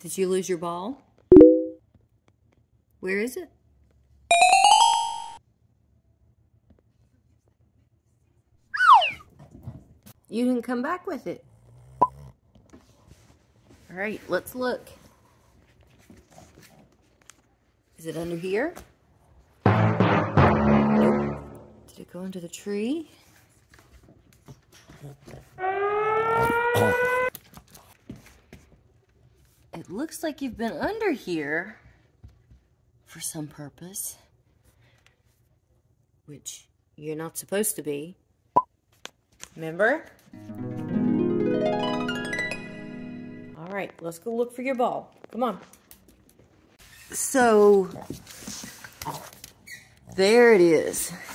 Did you lose your ball? Where is it? You can come back with it. All right, let's look. Is it under here? Did it go under the tree? It looks like you've been under here for some purpose, which you're not supposed to be. Remember? All right, let's go look for your ball. Come on. So, there it is.